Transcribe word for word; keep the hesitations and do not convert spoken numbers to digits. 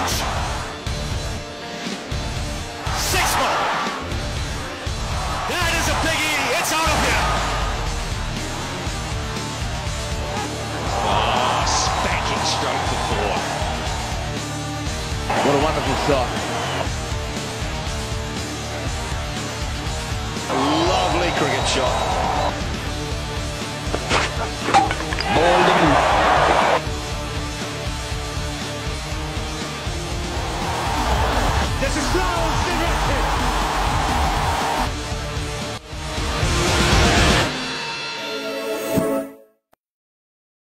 touch. Six ball. That is a biggie. It's out of here. Oh, spanking stroke to four. What a wonderful shot. A lovely cricket shot.